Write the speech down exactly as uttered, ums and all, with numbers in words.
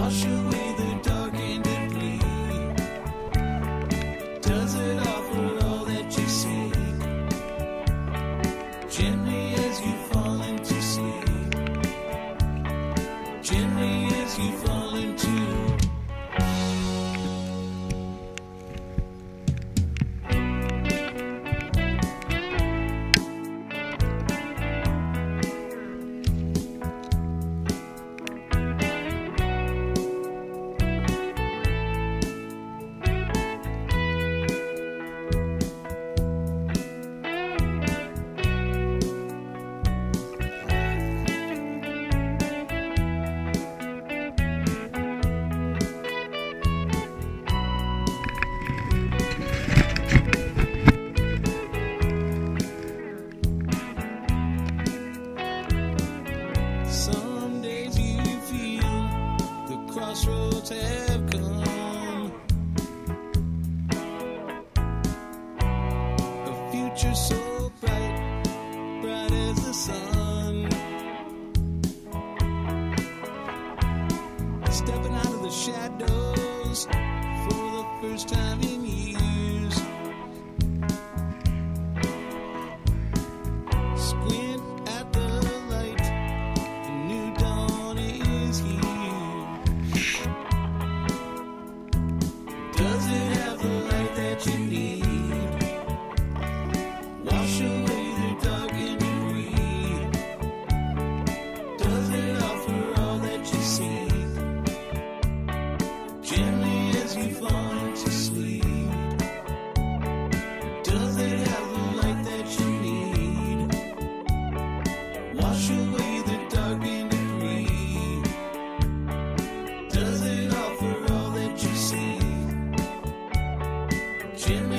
wash away the dark and debris? Does it offer all that you seek? Gently as you fall into sleep, gently as you fall into some days you feel the crossroads have come. A future so bright, bright as the sun. Stepping out of the shadows for the first time in years. Squint at the light, the new dawn is here. Does it have the light that you need? Wash away the dark and debris. Does it offer all that you seek? Gently as you fall into sleep. Does it have the light that you need? Wash away the dark and debris. Does it offer all that you seek? Gently